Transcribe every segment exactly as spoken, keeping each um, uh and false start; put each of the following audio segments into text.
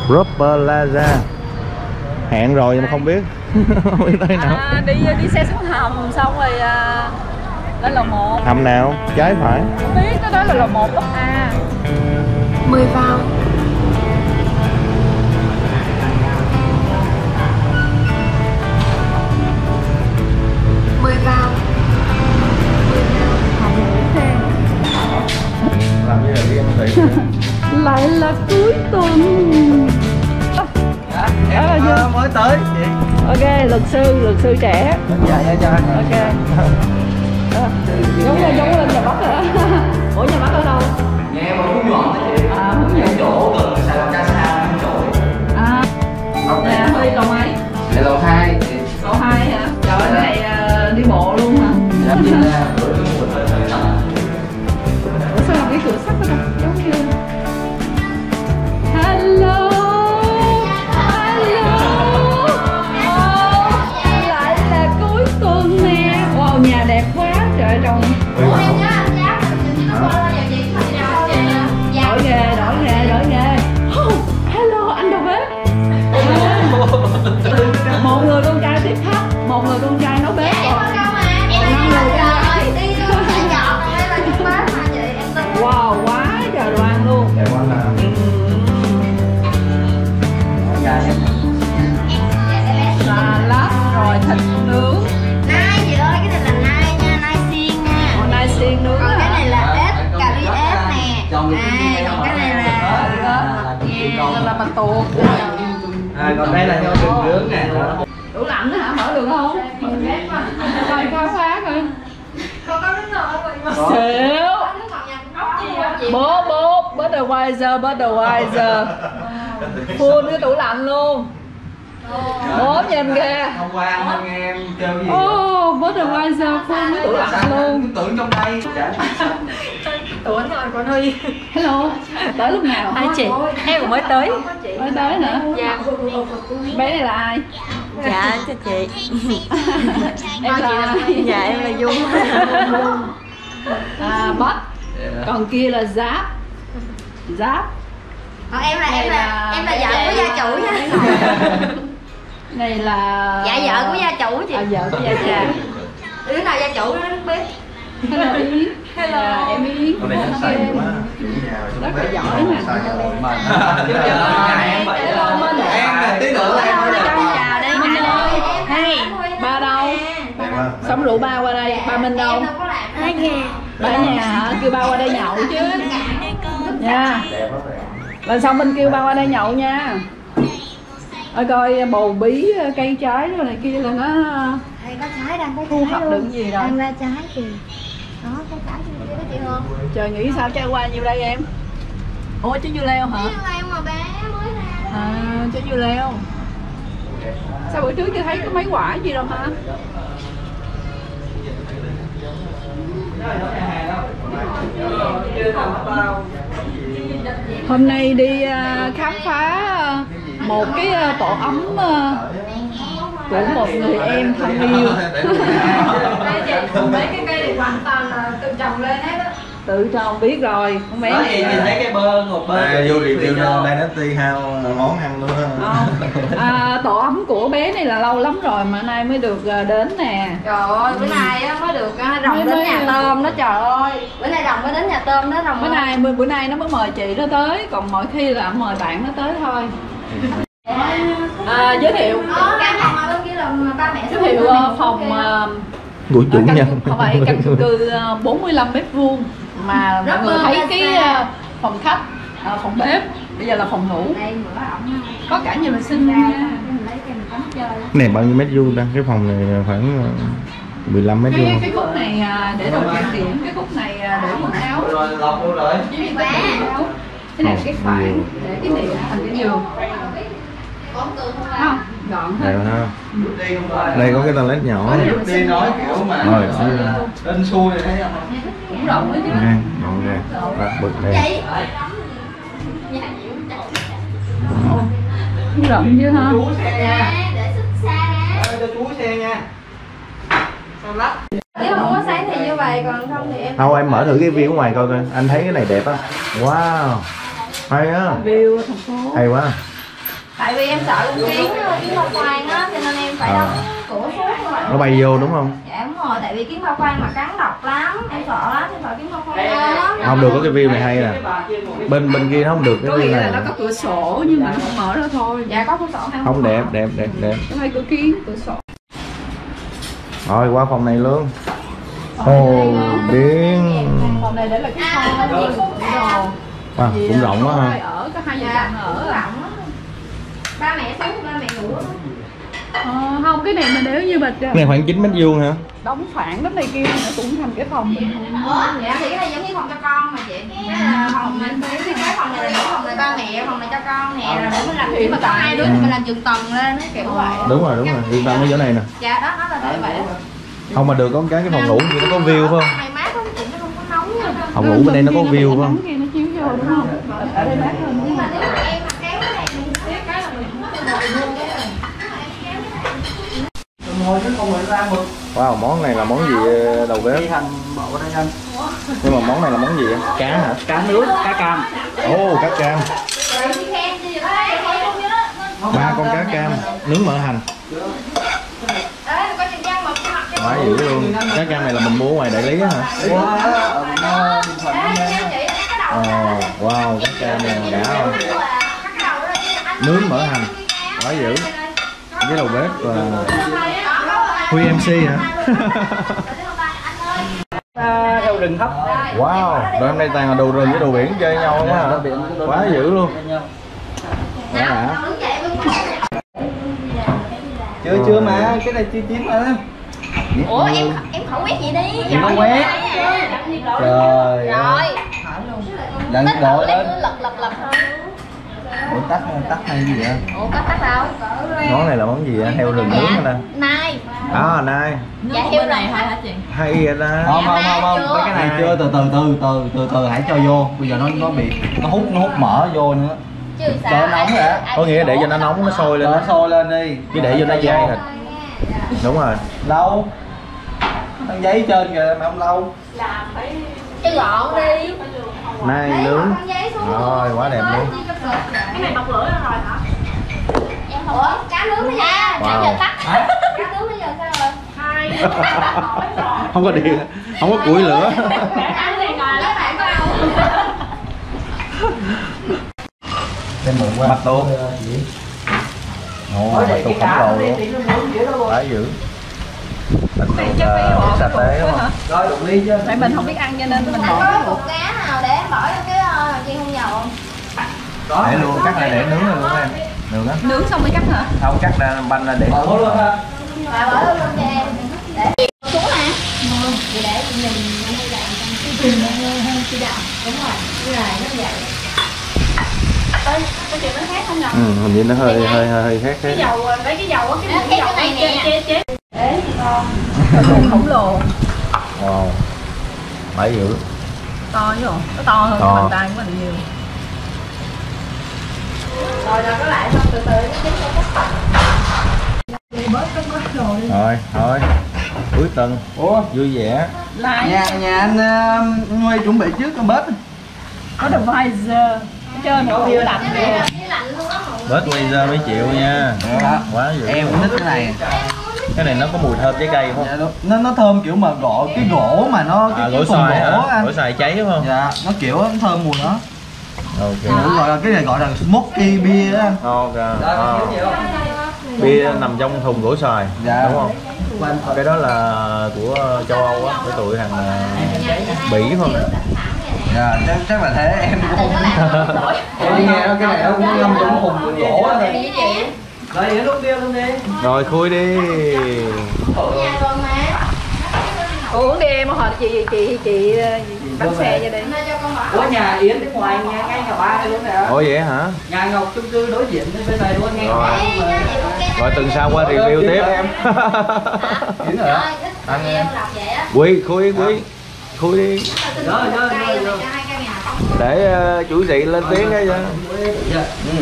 Roper Plaza. Hẹn rồi nhưng mà không biết không biết tới nào. À, đi đi xe xuống hầm xong rồi à, lên lầu một. Hầm nào? Trái phải? Không biết, nó nói là lầu một lớp A. Mời vào. Mời vào. Làm như là đi ăn thị. Lại là cuối tuần. Dạ, em à, mới tới chị. Ok, luật sư, luật sư trẻ. Dạ, dạ, dạ. Ok. Giống lên, giống lên nhà Bắc hả? Ủa nhà Bắc ở đâu? Nhà em ở Phú Nhuận đó chị. À, Phú Cái Nhuận. chỗ gần Sài Gòn Casa cái chỗ. À. Nhà Huy lầu mấy? Dạ lầu hai chị. Lầu hai hả? Trời ơi, cái này uh, đi bộ luôn hả? Dạ đi ra bữa cái mùa thời thời tập. Ủa sao làm cái cửa sắt đó đâu? Giống như hello. Nhà đẹp quá trời trông. Đổi nghề, đổi nghề, đổi nghề. Oh, hello anh đầu bếp. Một người con trai tiếp khách, một người con trai nấu bếp còn năm người con gái. Wow, quá trời đồ ăn luôn. Đẹp quá là. Salad rồi thịt nướng. Xiên nướng. Còn cái này là ếch, cà ri ếch nè. À, còn cái này là là là mặt tuột. À còn đây là rau rừng nướng nè. Tủ lạnh hả? Mở được không? Coi khám phá coi. Còn có nước ngọt rồi. Xỉu. Bố bố Budweiser, Budweiser. Full cái tủ lạnh luôn. Bố nhìn kìa. Hôm qua anh nghe em kêu gì? Ồ, Budweiser full cái tủ lạnh luôn. Tưởng trong đây. Tuổi rồi con Huy. Hello. Tới lúc nào? Hai chị, em cũng mới tới. Mới tới nữa. Dạ. Bé này là ai? Dạ cho chị. Em là ai? Dạ em là Dung. À, Bách. Còn kia là Giáp. Giáp. Còn em là em là em là vợ của gia chủ nha. Này là Dạ vợ của gia chủ chị. À, vợ của gia chủ. Đứa nào gia chủ nó biết. Hello Yến. Hello. À, em Yến. Con này nó xanh quá. Rất là giỏi nè. Em là tí nữa em mới Chào đây Minh ơi. Hey. Ba đâu? Sống rượu ba qua đây. Ba Minh đâu? Ở nhà. Ba ở nhà hả? Kêu ba qua đây nhậu chứ. Nha. Lần sau Minh kêu ba qua đây nhậu nha. Ôi coi bầu bí cây trái rồi này kia là nó Đây có trái đang có thu trái hoạch luôn. được gì rồi. Đang ra trái kìa. Đó có trái trên kia đó chị Hương. Trời nghĩ sao trái qua nhiêu đây em? Ủa trái dưa leo hả? Dưa leo mà bé mới ra. À trái dưa leo. Sao bữa trước chưa thấy có mấy quả gì đâu hả? Hôm nay đi uh, khám phá uh, một cái uh, tổ ấm uh, của một người em thân yêu. Mấy cái cây này hoàn toàn là tự trồng lên hết á. Tự trồng biết rồi, con bé Nói này gì nhìn thấy cái bơ một bơ. À, vô review lên Dynasty House món ăn luôn ha. à, tổ ấm của bé này là lâu lắm rồi mà nay mới được uh, đến nè. Trời ơi, bữa nay á mới được uh, rồng đến nhà tôm đó trời ơi. Bữa nay rồng mới đến nhà tôm đó rồng. Bữa nay bữa, bữa nay nó mới mời chị nó tới, còn mọi khi là mời bạn nó tới thôi. À, giới thiệu. Đó, căn phòng ở bên kia là ba mẹ. Giới thiệu uh, phòng uh, Của chủ căn, nhân. không phải căn chung cư uh, bốn mươi lăm mét vuông mà mọi người thấy cái uh, phòng khách, uh, phòng bếp, bây giờ là phòng ngủ. Đây bữa ổng Có cả nhà vệ sinh luôn nha. lấy cái tắm chơi. Cái này bao nhiêu mét vuông ta? Cái phòng này khoảng mười lăm mét vuông. Cái cái khúc này uh, để đồ trang điểm, cái khúc này uh, để quần áo. Rồi lọc luôn rồi. Cái này cái phản để cái này thành cái giường. Không, gọn Đẹp hơn. ha. Đi không phải. Đây có cái toilet nhỏ. Lúc đi nói kiểu mà Rồi, lên xuôi này thấy không? Cũng rộng đó chứ. Nè, gọn ghê. Đó, bực đây. Cũng rộng chứ ha. Chú xe nha. Để xích xa ra. Cho chú xe nha. Sao lắc? Nếu không có sáng thì như vậy, còn không thì em. Thôi em mở thử cái view ở ngoài coi coi. Anh thấy cái này đẹp á. Wow. Hay á. View thành phố. Hay quá. Tại vì em sợ con kiến kiến bao khoang á, cho nên em phải đóng cửa suốt như vậy. Nó bay vô đúng không? Dạ đúng rồi, tại vì kiến bao khoang mà cắn độc lắm, em sợ lắm, em sợ kiến bao khoang lắm. Không được, có cái view này hay nè. Bên bên kia nó không được cái Có nghĩa view là này. nó có cửa sổ nhưng mà nó không mở ra thôi. Dạ có cửa sổ hay Không, đẹp đẹp đẹp đẹp. Có hai cửa kiến, cửa sổ. Rồi qua phòng này luôn. Hồ biến. Phòng này để là cái kho đồ. À, cũng rộng quá Hai ha. ở, có hai vợ Dạ, chồng ở. rộng á. Ba mẹ sống, ba mẹ ngủ á. Ờ, không, cái này mà nếu như mà Cái này khoảng chín mét vuông hả? đóng phản đất này kia nó cũng thành cái phòng bình thường. Dạ thì cái này giống như phòng cho con mà chị. Cái là phòng này, cái phòng này là phòng này ba mẹ, phòng này cho con nè, rồi để mình làm khi mà có hai đứa thì mình làm giường tầng lên nó kiểu vậy. Đúng rồi, đúng rồi. Yên tâm cái chỗ này nè. Dạ đó, nó là để vậy. Không mà được có cái cái phòng ngủ gì nó có view phải không? Này mát lắm chị, nó không có nóng nha. Phòng ngủ bên đây nó có view phải không? Kia nó chiếu vô đúng không? Ở đây mát hơn. Nhưng mà nếu mà em mà kéo cái này mình kéo cái là mình cũng không ngồi luôn á. Ngồi chứ không phải ra mực. Wow, món này là món gì đầu bếp? Đi hành bỏ vào đây anh. Nhưng mà món này là món gì? Cá hả? Cá nướng, cá cam. Ồ, cá cam. Rồi chị khen gì vậy? Ba con cá cam nướng mỡ hành. Ê, có chừng gian mực cái mặt cho Quá dữ luôn. Cá cam này là mình mua ngoài đại lý á hả? Wow, ở Bình Thuận Ê, nha. nha chị, cái đầu Ồ, wow, cá cam này đã không? Nướng mỡ hành. Quá dữ. Với đầu bếp và Huy em xê hả? Heo rừng hấp. Wow, rồi hôm nay toàn là đồ rừng với đồ biển chơi nhau quá hả? Quá dữ luôn. Quá đã. Chưa chưa mà, cái này chưa chín mà. Ủa em em khẩu quét gì đi. Em không quét. Trời ơi. Rồi. Lần Tích đổ lên lên. lật lật lật thôi. Ủa tắt tắt hay gì vậy? Ủa có tắt đâu? Món này là món gì vậy? Heo rừng nướng hả ta? Nai. À, này. Dạ heo này thôi hả chị? Hay vậy ta. Không không không không, mấy cái này chưa, từ từ từ từ từ từ hãy cho vô. Bây giờ nó nó bị nó hút nó hút mỡ vô nữa. Chứ Cho sao? nó nóng rồi á. Có nghĩa để cho nó nóng nó sôi lên Nó đó. sôi lên đi. Chứ để vô nó dai thịt. Đúng rồi. Lâu. Thằng giấy trên kìa mà không lâu. Chứ gọn đi. Nai nướng. Rồi, quá đẹp luôn. Cái này bật lửa rồi hả? Em không. Ủa, cá nướng bây giờ. Wow. Nãy giờ tắt. Cá nướng bây giờ sao rồi? Hai. Không có điện, không có củi lửa. Cá này ngồi lấy bạn có không? Em mượn qua. Bạch tuộc. Ồ, bạch tuộc khổng lồ luôn. Quá dữ. Bạch tuộc là sa tế đúng không? Rồi đụng ly chứ. Tại mình không biết ăn cho nên mình bỏ Có cái cục cá nào để em bỏ vô cái uh, chiên không dầu không? Để luôn, cắt lại để nướng luôn em. Được á. nướng xong mới cắt hả? Không, cắt ra banh ra để Bỏ nướng. luôn ha. Và bỏ luôn cho em. Để xuống nè. Thì để mình nó đi làm trong cái chừng hơn chi đạo. Đúng rồi. Cái này nó vậy. Ơi, có chuyện nó khác không nhỉ? Ừ, hình như nó hơi hơi hơi, hơi khác thế. Dầu lấy cái dầu á, cái Cái dầu này nè. chế chế. Để con. Khổng lồ. Wow. Phải dữ. To chứ không? Nó to hơn To. cái bàn tay của mình nhiều. Rồi rồi có lại xong từ từ nó chín nó bớt cái bớt rồi. Rồi, thôi. Cuối tuần. Ủa? Vui vẻ. Lại Nhà nhà anh uh, Nguy chuẩn bị trước con bếp. có device chơi một điều lạnh kìa. Bớt laser mấy triệu nha. Đó. Quá dữ. Em thích cái này. Cái này nó có mùi thơm trái cây không? Dạ, nó- nó nó thơm kiểu mà gỗ cái gỗ mà nó cái, À, cái gỗ phần xoài gỗ hả? anh. Gỗ xoài cháy đúng không? Dạ, nó kiểu nó thơm mùi đó. Ok. Đúng gọi là cái này gọi là smoky beer á anh. Ok. À. Bia nằm trong thùng gỗ xoài, Dạ. đúng không? Cái đó là của châu Âu á, cái tụi hàng uh, Bỉ không? Dạ, chắc, chắc là thế em cũng không. Em nghe nó cái này nó cũng ngâm trong thùng gỗ á này. Rồi vậy lúc bia luôn đi. Rồi khui đi. Uống đi em hồi chị chị chị bán xe cho đi. Của nhà Yến bên ngoài nhà ngay nhà ba đây luôn nè. Ủa vậy hả? Nhà Ngọc chung cư đối diện bên này luôn nghe. Rồi. Rồi tuần sau qua review tiếp. Yến hả? Ăn em. Quý, khui, quý. Khui đi. Rồi rồi rồi rồi. Để uh, chủ vị lên tiếng cái cho. Dạ. Ừ.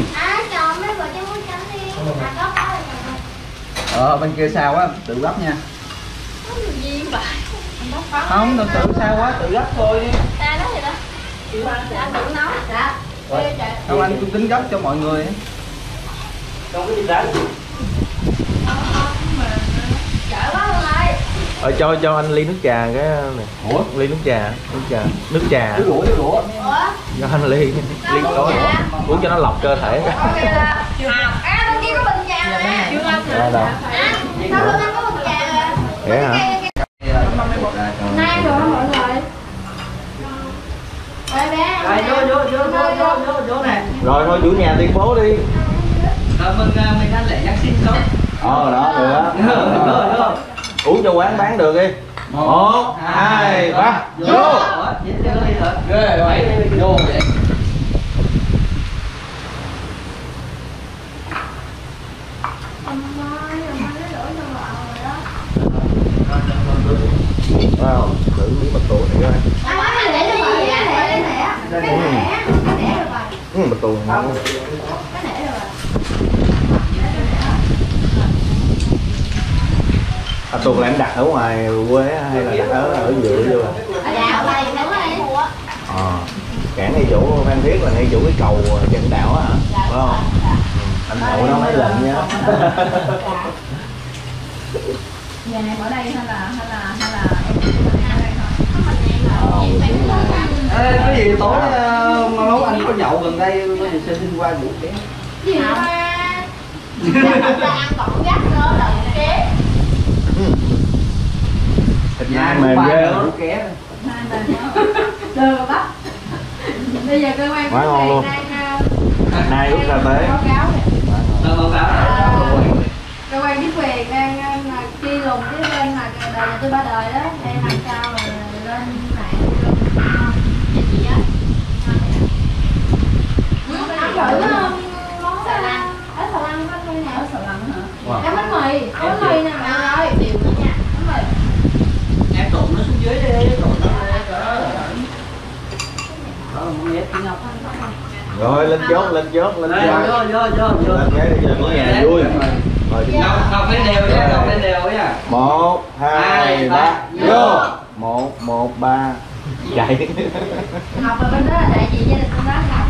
Ờ bên kia sao á, tự gấp nha. Không, tự tự sao quá, tự gấp thôi đi. Ta nói gì đó? Anh tự nấu. Dạ. Không anh cũng tính gấp cho mọi người. Trong cái gì rắn. Giỏi quá luôn ơi. Ờ, cho cho anh ly nước trà cái này. Ủa? Ly nước trà, nước trà, nước trà. Nước lũa, nước lũa. Cho anh ly, ly tối uống cho nó lọc cơ thể. À, bên kia có bình trà nè. Chưa ăn Đâu đâu. Sao bên anh có bình trà rồi? Vậy hả? Nay rồi mọi người. Đây bé. Rồi vô vô vô vô vô vô vô nè. Rồi thôi chủ nhà tuyên bố đi. Rồi mình mình anh lễ Giáng sinh không? Ờ đó được á. Rồi rồi. Uống cho quán bán được đi. Một, hai, ba, vô. Ghê vậy. Vô vậy. Wow, thử miếng mật tù này coi. Anh nói cái để cho mọi người cái để cái để cái để cái để được rồi. Ừ, mật tù ngon. Cái để được rồi. À, tuần là em đặt ở ngoài quê hay là đặt ở ở dựa vô? Ở đây ở đây đúng rồi. À, cảng ngay chỗ Phan Thiết là ngay chỗ cái cầu Trần Đạo á hả? Phải không? Anh nhậu nó mấy lần nha. Nhà này ở đây hay là hay là hay là em ở đây thôi? Ê, cái gì tối uh, nấu anh có nhậu gần đây có gì sẽ xin qua vũ ké. Gì mà là ăn còn gắt nữa là ké. Thịt nai mềm ghê Vũ ké. Được rồi bác. Bây giờ cơ quan quá ngon luôn. Nay út ra tế. báo cáo nè. Báo cáo. Cơ quan chính quyền đang là chi lùng cái bên là đời là tôi ba đời đó, để làm sao mà lên mạng luôn. Vậy chị á. Ăn thử món xà lăng. Ở xà lăng có nơi nào? Ở Sà Lăng hả? Em bánh mì, có bánh mì nè bạn ơi. Điều nữa nha. Bánh mì. Em trộn nó xuống dưới đi, trộn nó Rồi lên chốt, lên chốt, lên vô chốt. vô vô vô. Lên cái để cho cả nhà vui. Rồi chúng ta Không phải đều nha, không phải đều nha. một, hai, ba, vô. Một, một, ba, chạy. Học ở bên đó là đại diện gia đình con đó học.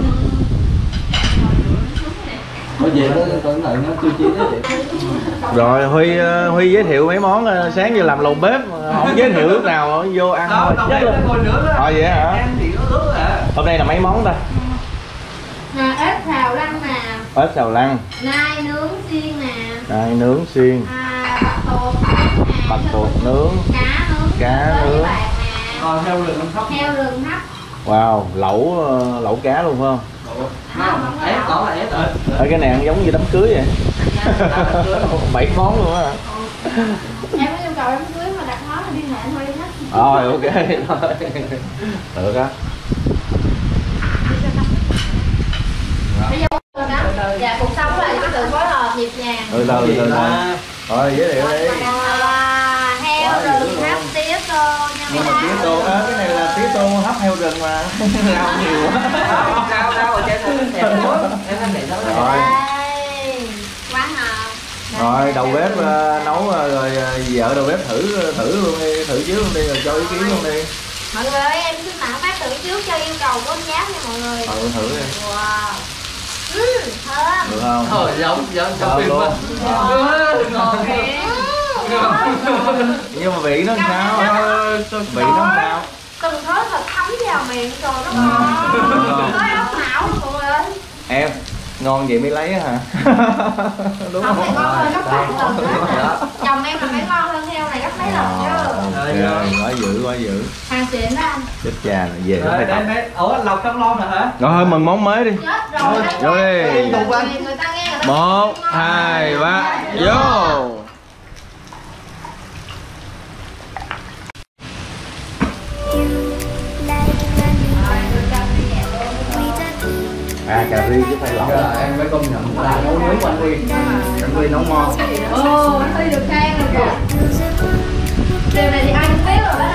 Có gì nó cẩn thận nó tiêu chí đó chị. Rồi Huy Huy giới thiệu mấy món sáng giờ làm lầu bếp, không giới thiệu lúc nào vô ăn thôi. Đâu đâu ngồi nữa đó. Thôi vậy hả? Em thì nó ướt à. Hôm nay là mấy món ta? Nè, ếch xào lăng nè, Ếch xào lăng, nai nướng xiên nè, nai nướng xiên, à, bạch tuộc nướng nè, bạch tuộc nướng, cá nướng, cá với nướng. bạc nè, Rồi heo rừng hấp. heo rừng hấp. Wow, lẩu lẩu cá luôn phải không? Không, ép có là ép rồi. Ở cái này ăn giống như đám cưới vậy. Bảy món luôn á. Em có nhu cầu đám cưới mà đặt món thì liên hệ thôi đi hết. Rồi ok thôi. Được á. Bây giờ rồi đó. Dạ, cuộc sống là có sự phối hợp nhịp nhàng. Ừ từ từ từ. Rồi giới thiệu đi. À, heo rừng hấp tía tô nha Nhưng mấy mà tía đá. tô á, cái này là tía tô hấp heo rừng mà. Rau nhiều quá. Rau rau ở trên nó đẹp quá. Em ăn này nấu Rồi. Đây, quá ngọt. Rồi đầu bếp uh, nấu uh, rồi uh, vợ đầu bếp thử thử luôn đi, thử trước luôn đi rồi cho ý kiến luôn đi. Mọi người ơi, em xin mạo phát thử trước cho yêu cầu của anh Giáp nha mọi người. Thử thử đi. Wow. Ừ, thơm. Được không? Thôi giống giống trong Thơm phim luôn. mà. Ngon Nhưng mà vị nó sao? Vị nó sao? Từng thớ thịt thấm vào miệng rồi nó ngon. Nói ốc não luôn mọi người ơi. Em ngon vậy mới lấy á hả? Đúng Không không? này ngon hơn gấp mấy lần đó. Chồng em là phải ngon hơn heo này gấp mấy lần chứ. Rồi, quá dữ quá dữ. Hàng xịn đó anh. Chết cha là về nó Rồi phải tập. đây đây. Ủa lọc trong lon nè hả? Rồi thôi mừng món mới đi. Chết rồi. Vô đi. Người ta nghe người ta Một, hai, ba, vô. À cà ri chứ phải lẩu. Em phải công nhận là nấu nướng của anh Huy. Anh Huy nấu ngon. Ồ, anh Huy được khen rồi kìa. Điều này thì ai cũng biết rồi đó.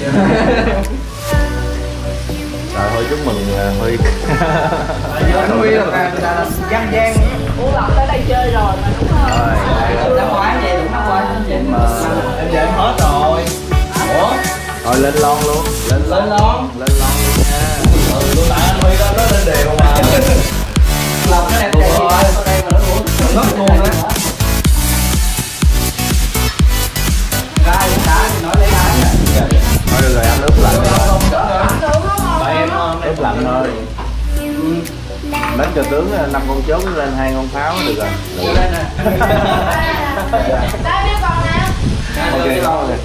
Rồi thôi chúc mừng uh, Huy. Anh Huy là là gian gian. Ủa Lộc tới đây chơi rồi mà đúng không? Rồi, Năm ngoái vậy đúng năm ngoái em mà em về em hết rồi. Ủa? Rồi lên lon luôn. Lên Lên lon. Lên lon luôn nha. Ừ, tôi tại anh Huy đó nó lên đều mà. Lọc cái đẹp đẹp gì đây, đây mà nó uống. bếp lạnh thôi. Đánh cờ tướng năm con chốt lên hai con pháo được rồi. Đưa lên nè. Đây đứa con nào. Ok đó rồi.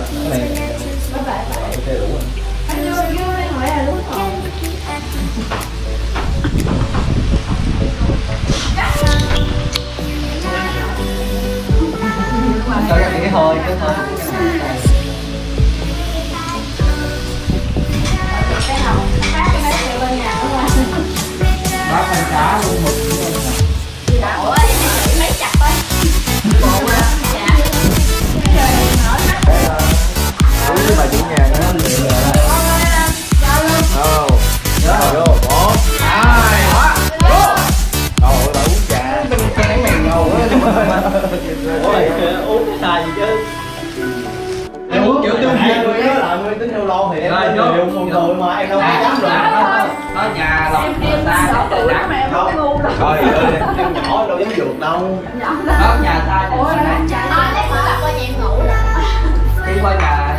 Anh vô vô đây hỏi là đúng rồi. Cho cái hơi cái hơi. Bác ăn cá luôn một. Ủa em thử mấy chặt thôi. Dạ. Đúng với bà chủ nhà đó. Đâu. Vô, một, hai, hóa. Vô. Đâu rồi bà uống trà. Chén này ngầu quá. Uống xài gì chứ. Em uống kiểu tương Hai người đó là người tính theo lon thì em rồi người dùng một người mà em đâu có dám rồi. Nó nhà lọc Em em sáu tuổi mà em không ngu đâu. Trời ơi, em nhỏ đâu dám vượt đâu. đó nhà ta thì Thôi lấy cửa cặp qua nhà em ngủ. đi qua nhà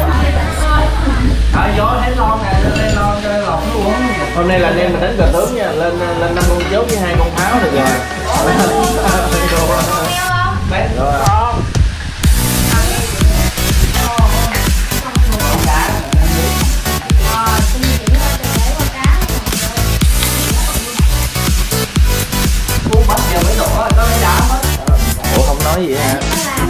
à, gió thấy lon nè, lên lon cho lọc nó uống. Hôm nay là anh em mình đánh cờ tướng nha, lên lên năm con chốt với hai con pháo được rồi. Bé Rồi. uống bắp giờ mới đổ có lấy đá hết. Ủa không nói gì hả?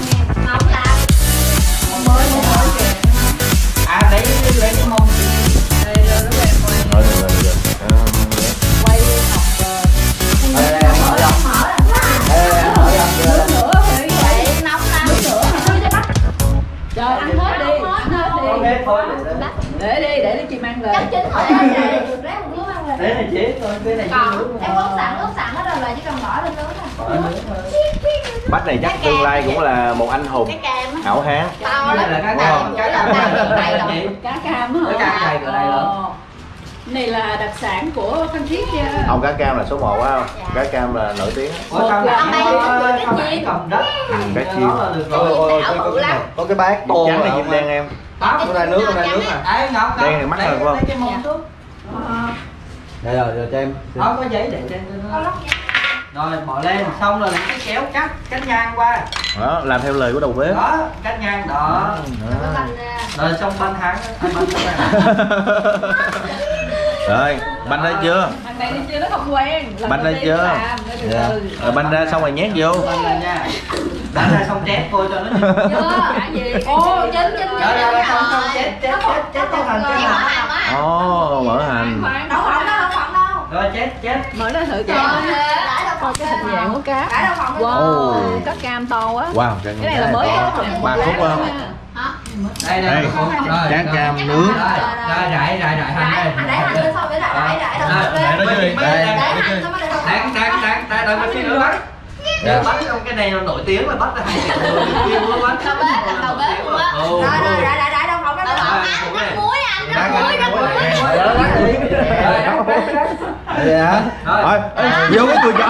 À lấy lấy cái mông. Đây rồi nó về ngoài Thôi được rồi, được rồi. quay học Đây đây mở ra. Đây đây mở ra. nước nữa thì vậy. Nóng lắm. Trời ăn hết đi, ăn hết Có đi. hết thôi. Để đi, để đi chị mang về. Chắc chín rồi đó, chị lấy một nước ăn về. Thế này chế thôi, cái này Còn em ướp sẵn, ướp sẵn hết rồi là chỉ cần bỏ lên nướng thôi. Bách này chắc tương lai cũng là một anh hùng Cái cam á. hảo hán. To Cái lắm. này là cá Wow. cày, cá cày này rồi. Cá cam hả? Cái cá cày ở đây rồi. Ờ. Này là đặc sản của Phan Thiết nha. Ông cá cam là số một phải không? Cá cam là nổi tiếng. Ủa không Một phải là không phải cầm đất. Ừ, cá chim. Nó là được Ôi, rồi. ôi, ôi, có, có, có, có cái bát bột trắng này diêm đen em. Tóc Có ra nước, có ra nước à. Đấy, ngọc Đen thì mắc lấy- hơn phải không? lấy cái mông xuống. Đây rồi, rồi cho em. Đó có giấy để trên cho nó. Rồi bỏ lên xong rồi lấy cái kéo cắt cắt ngang qua. Đó, làm theo lời của đầu bếp. Đó, cắt ngang đó. Đó. Rồi xong banh thắng, banh thắng. Rồi, banh ra chưa? Thằng này đi chưa nó không quen. Lần Banh đầu ra tiên chưa? làm, nó từ Dạ. từ. Rồi banh ra xong rồi nhét vô. Banh lên nha. Đánh ra xong chét vô cho nó chín. Chưa. Cả gì? Ô, chín chín chín. Rồi rồi rồi xong xong chét chét chét chét chét hành chét Chị bỏ hành. hành quá. Ồ, mỡ hành. Khoan, Đâu phộng đâu, đâu phộng đâu. Rồi chét chét. mở ra thử Trời cho. ơi, đã đâu Coi phộng cái hình dạng của cá. Đã đâu phộng đâu. Wow, Ồ. cá cam to quá. Wow, Cái này là mới có nè. Ba khúc không? Hả? Đây Đây, đây. Rồi. cá cam nướng. Rồi, rồi rải rải rải hành Rải, đây. hành đẩy hành lên xong rồi rải rải rải Rồi, đầu lên. rải đó chứ. Đây. Đẩy hành xong rồi đẩy đầu Đang đang đang đang đợi mình nữa bánh. Dạ. Bánh trong cái này nó nổi tiếng là bánh là hay kêu bánh. Đầu bếp, đầu bếp luôn á. Ồ. Rồi rồi rải rải rải đâu phộng đâu. Rồi, Ăn rắc muối anh, rắc muối, rắc muối. Vậy hả? Rồi, ê, vô cái cười chó.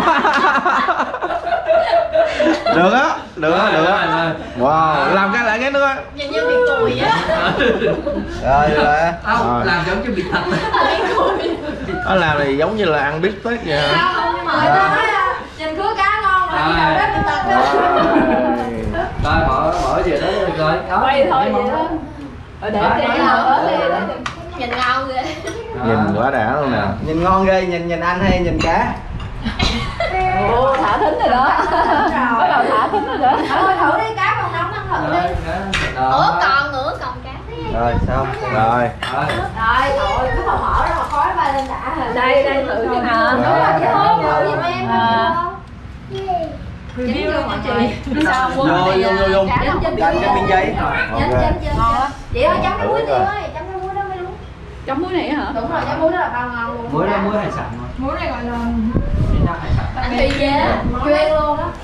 Được á, được á, được á. Wow, làm cái lại cái nữa. Nhìn như bị cùi á. Rồi, được rồi. Không, Rồi. làm giống như bị thật. Bị cùi. Nó làm thì giống như là ăn bít tết vậy hả? Không, nhưng mà người ta nói là nhìn cua cá ngon mà đi đầu bếp người ta Rồi. Rồi bỏ bỏ về đó rồi. Đó. Quay thôi vậy đó. Rồi để Đó, cho đó, nó đó, ớt đó, đi. đó. nhìn ngon ghê. Nhìn quá đã luôn nè. Nhìn ngon ghê, nhìn nhìn anh hay nhìn cá. Ồ, thả thính rồi đó. Bắt đầu thả thính rồi đó. Thôi thử đi, cá còn nóng ăn thử đi. Ủa còn nữa, còn cá. Rồi xong. Rồi. Rồi. Rồi, thôi cứ mà mở ra mà khói bay lên đã. Đây, đây thử cho hả? Đúng rồi, chị Hương thử giùm em. À. Review luôn hả chị? Sao Vô quân vô vô vô. Cá Cạnh nóng cái miếng giấy. Chín Ok. chín chín. Ngon á. Chị ơi chấm cái muối Thử tiêu coi. ơi, chấm cái muối đó mới đúng. Chấm muối này hả? Đúng rồi, chấm muối đó là bao ngon luôn. Muối đó muối hải sản thôi. Muối này gọi là Cái đó hải sản. Anh Phi chế, chuyên luôn đó.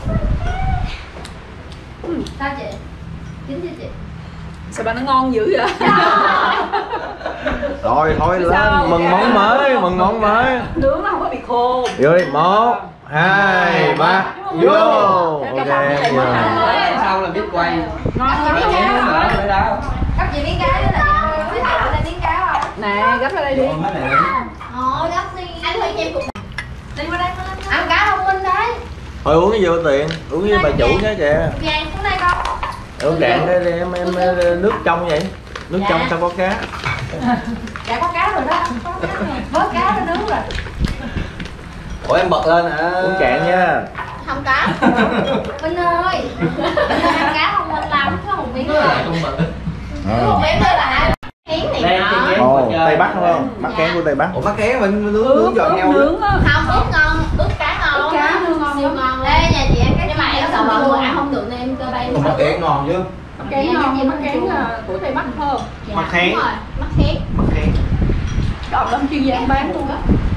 Sao chị? Chín chưa chị? sao bà nó ngon dữ vậy? Rồi thôi Sao? lên mừng món mới, mừng món mới. Nướng nó không có bị khô. Vô đi, một, hai, ba, vô. Ok, vô. Sau là biết quay. Ngon lắm Rồi, nha. nữa, nữa đó. Cấp chị miếng cá nữa là chị Quý thảo lên miếng cá không? Nè, gấp ra đây đi. Ôi gấp đi. Anh Huy cho em cục. Đi qua đây. Ăn cá thông minh đấy. Thôi uống cái gì có tiền, uống với bà chủ nhá kìa. Vàng xuống đây con. Uống cạn đây đi em, em nước trong vậy. Nước trong sao có cá. Dạ có cá rồi đó. Có cá rồi. Vớt cá nó nướng rồi. Ủa em bật lên hả? Uống cạn nha. Không cá. Minh ơi. Minh ơi ăn cá không minh lắm, có một miếng rồi. Một miếng thôi là kén này nọ. Ồ, Tây Bắc đúng không? Mắc kén của Tây Bắc. Ủa mắc kén mình nướng Ướp, nướng giò ướp heo nướng á. Không, ướp ngon, ướp cá ngon. Ướp cá nướng ngon siêu lắm. ngon. Ê nhà chị ăn cái nhưng mà em sợ mọi người ăn không được nên em cơ bay. mắc kén ngon chứ. Mắc kén ngon, mắc kén là của Tây Bắc hơn. Dạ, Mắc kén. đúng rồi, mắc kén. Mắc kén. Đó lắm chuyên gia bán luôn á.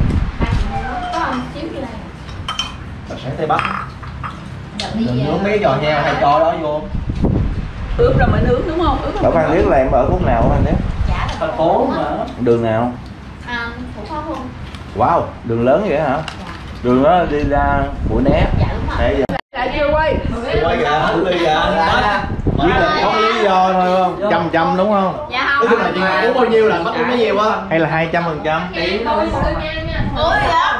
Có không? Xíu như này. Đặc sản Tây Bắc. Đợt đi về. Nướng mấy giò heo hay cho đó vô. Ướp rồi mới nướng đúng không? Ướp Ở rồi mới Phan Thiết nướng. là em ở khúc nào Phan Thiết? Dạ là Thành phố mà. Đường nào? À, Thủ Khoa Hùng. Wow, đường lớn vậy hả? Đường đó đi ra Mũi Né. Dạ đúng rồi. Nãy giờ Lại chưa quay. Quay kìa, uống ly kìa. chỉ là có lý do thôi không? Trăm trăm đúng không? Dạ Nói không. chung là chị uống bao nhiêu là mất uống bấy nhiêu á. Hay là hai trăm phần trăm? Tí thôi. Ủa vậy đó.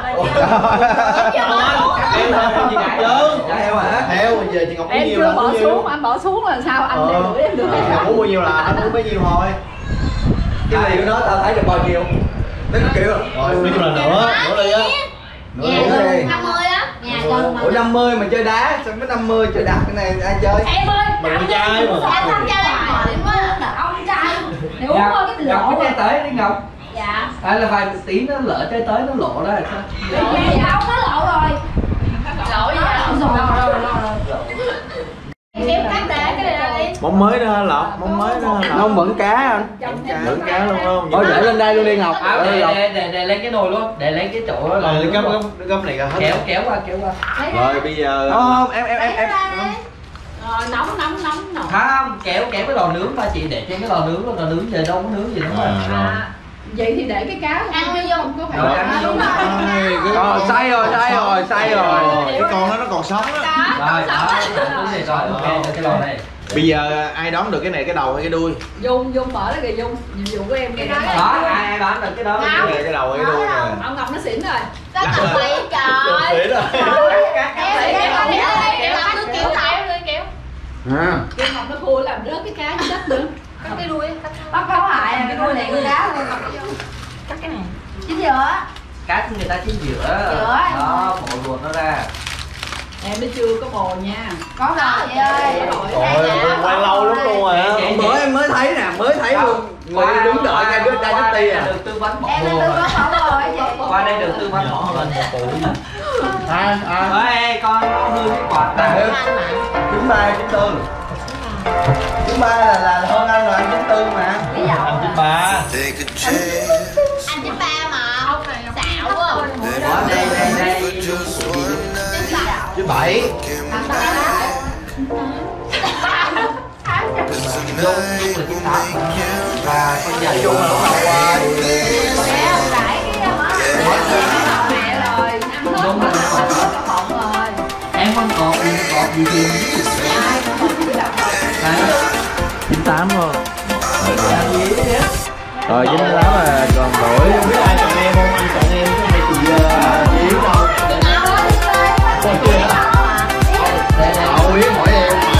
Em thôi, chị Ngọc chứ. Heo hả? Heo, bây giờ chị Ngọc uống Em nhiêu chưa là bỏ uống nhiêu. xuống, anh bỏ xuống là sao? Anh để đuổi em được hay Chị sao? Ngọc uống bao nhiêu là anh uống bấy nhiêu thôi. Cái này của nó tao thấy được bao nhiêu. Nó kiểu rồi, nói chung là nữa, nữa đi á. Nữa Nhà uống gần đi. năm mươi á. Nhà gần mà. Ủa năm mươi mà chơi đá, sao mới năm mươi chơi đặt cái này ai chơi? Em ơi, Mình con trai mà. anh không chơi lại hỏi điểm á là ông trai. Thì uống thôi cái Ngọc lộ có rồi. chơi tới đi Ngọc. Dạ. À là vài tí nó lỡ chơi tới nó lộ đó là sao? Lộ gì dạ không có lộ rồi. Lộ gì dạ? Lộ rồi, lộ rồi. Kéo cắt để cái này ra đi. Món mới nữa hả Lộc? Món mới nữa hả Lộc? Nông vẫn cá anh. Vẫn cá luôn không? Thôi để lên đây luôn đi Ngọc. À, Để để, Ngọc. để, để, để lên cái nồi luôn, để lên cái chỗ đó là Rồi, nướng gấp luôn. gấp gấp này ra hết. kéo kéo qua kéo qua. Rồi bây giờ Không không em em em em. Rồi nóng nóng nóng nóng. Không, kéo kéo cái lò nướng qua chị để trên cái lò nướng luôn, lò nướng về đâu có nướng gì nữa mà. À, rồi. À, vậy thì để cái cá Ăn đi vô. không có phải Rồi, là- ăn đi vô. đúng rồi. Ai, cái- Ờ say rồi, say rồi, say rồi. Cái con đó nó còn sống á. Rồi đó, đúng rồi rồi, ok, cho cái lò này. Bây giờ ai đón được cái này, cái đầu hay cái đuôi? Dung Dung mở ra kìa Dung, nhiệm vụ của em kìa. Đó, ai ai bán được cái đó. Cái này cái đầu hay cái đuôi nè. Ông Ngọc nó xỉn rồi. Cái thật vậy trời. Xỉn rồi. Kéo đi, kéo đi, kéo đi, cứ kéo kéo đi, kéo. À. Dung Ngọc nó khua làm rớt cái cá dưới đất nữa. Cắt cái đuôi. Bắt cáo hại à, cái đuôi này con cá luôn. Cắt cái này. Chín giữa. Cá người ta chín giữa. Giữa. Đó, bộ ruột nó ra. Em nó chưa có bồ nha. Có rồi chị ơi. Trời ơi, quay lâu lắm luôn rồi á. Vậy- Bữa em mới thấy nè, mới thấy luôn. Người đi đứng đợi ngay đứa trai nước ti à. Được tư vấn bỏ Em bồ lên tư rồi. vấn mẫu rồi chị. Qua đây được tư vấn bỏ rồi. À, à. Ê, con hư cái quạt nè. Chín ba, chín tư. Chín ba là là hơn anh rồi, anh chín tư mà. Ba. Anh chín ba mà. Không này xạo quá. Đó, đây, đây, đây. Chín bảy. Dung, Dung là chín tám. Và con nhà Dung là lúc đầu rồi. Mẹ rồi, ăn hết Dung rồi, là ăn hết cái bọng rồi. em không có có gì gì. Đấy. chín tám thôi. Rồi chín tám là còn tuổi. Không biết ai chọn em không? Anh chọn em chứ hay chị Yến đâu. Để, để. Ờ Yến hỏi em mà.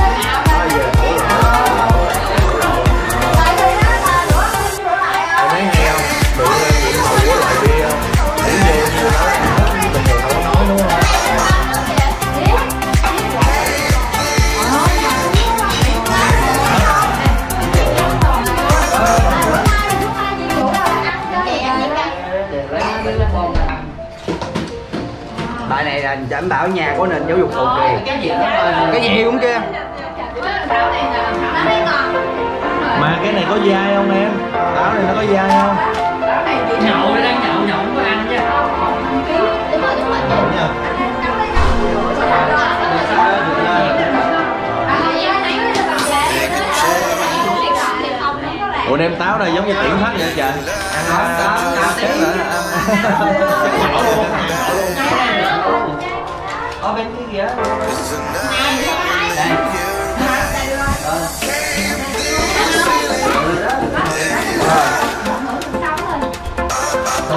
Thấy hay không? Tự nhiên Nguyễn Hậu với lại bia không? Uống vô như đó bình thường không có nói đúng không? Bài này là anh bảo nhà có nền giáo dục cầu kỳ. Cái gì đó mà- Cái gì cũng kia. Mà cái này có dai không em? Táo này nó có dai không? Nhậu nó đang nhậu nhậu không có ăn nha. Ủa đem táo này giống như tiễn thất vậy trời. Ăn Đó, đó, đó, chết rồi. ở bên kia kìa. Đây. Đó.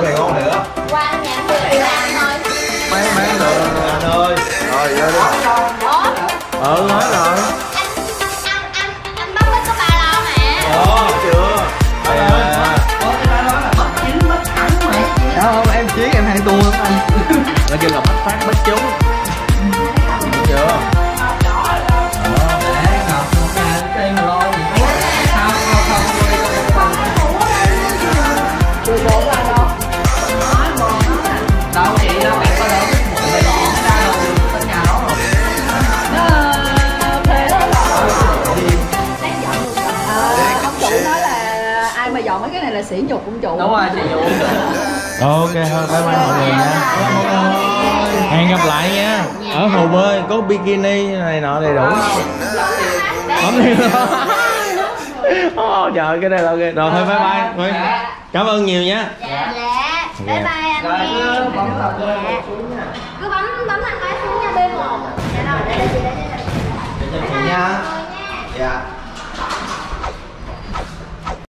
món này ngon nữa. Qua nhà tôi đi làm thôi. Mấy mấy được anh ơi. Rồi vô đi. Ừ nói rồi. Anh anh anh bắt bít có ba lon hả? Ồ chưa. Đây à. Có cái đó là bắt chín bắt thẳng mày. Đó không, em chiến em hàng tua lắm anh. Nói chung là bắt phát bắt trúng. Được chưa? Để ngọc một ngày chơi mà lo gì tốt. Sao không không không Từ bộ ra đâu? đâu chị đâu bạn có đâu biết một người bỏ ra đâu bên nhà đó rồi. Nó thuê đó à, ông chủ nói là ai mà dọn mấy cái này là sỉ nhục ông chủ. Đúng rồi chị Dụ. Ok thôi bye bye mọi người nha. Hẹn gặp lại nha. Ở hồ bơi có bikini này nọ đầy đủ. Bấm đi. Oh, trời cái này là ok. Rồi thôi bye bye. Thôi. Cảm ơn nhiều nha. Dạ. Bye bye anh. Rồi cứ bấm vào Dạ. Cứ bấm bấm thằng máy xuống.